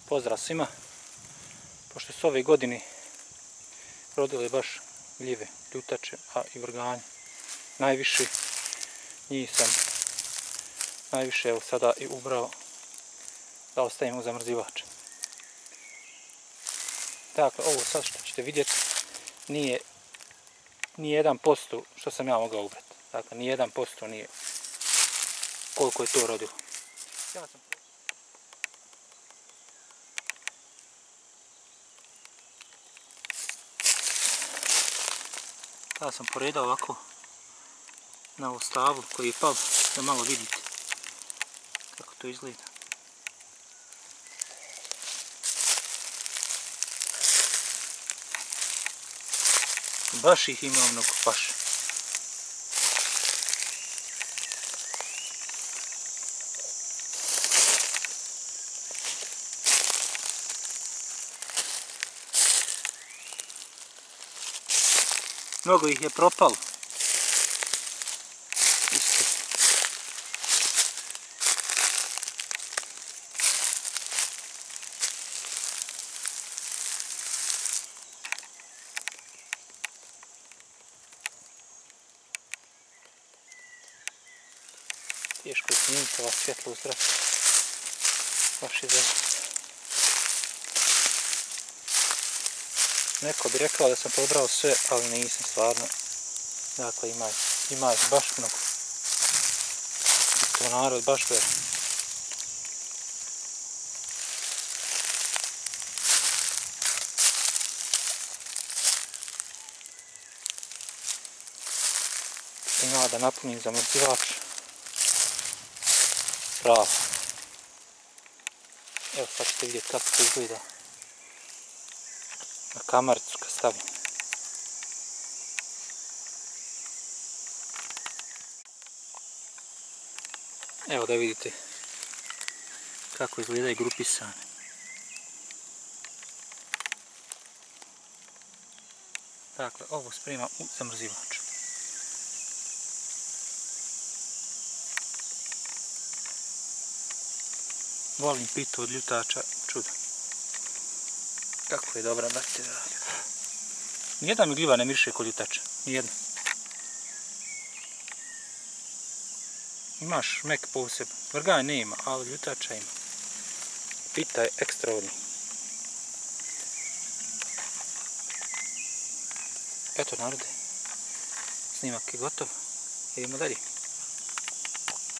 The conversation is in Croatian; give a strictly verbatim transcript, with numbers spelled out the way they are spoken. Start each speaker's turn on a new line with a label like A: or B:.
A: Pozdrav svima. Pošto su ove godine rodile baš gljive, ljutače, a i vrganje. Najviše njih sam najviše evo sada i ubrao da ostavim u zamrzivač. Dakle, ovo sad što ćete vidjeti nije ni jedan posto što sam ja mogao ubrati. Dakle, ni jedan posto nije koliko je to rodilo. Ja sam Ja sam poredao ovako na ovu stablu koji je pao, da malo vidite kako to izgleda. Baš ih ima mnogo, baš. Mnogo ih je propalo. Isto. Teško je snimiti ova svjetlo u zraku. Baš je zašto. Neko bi rekao da sam pobrao sve, ali nisam stvarno. Dakle, ima, ima ih baš mnogo. To narod baš gleda. Ima da napunim zamrzivač. Pravo. Evo sad ćete vidjeti kako to izgleda. Na kamaricu kad stavim. Evo da vidite kako izgledaju grupisane. Dakle, ovo spremam u zamrzivaču. Volim pitu od ljutača, čudo. Kako je dobra bakterija. Nijedna mi gljiva ne miriše kod ljutača. Nijedna. Imaš mek posebno. Vrgaj nema, ali ljutača ima. Pita je ekstra odlična. Eto narode. Snimak je gotov. Idemo dalje.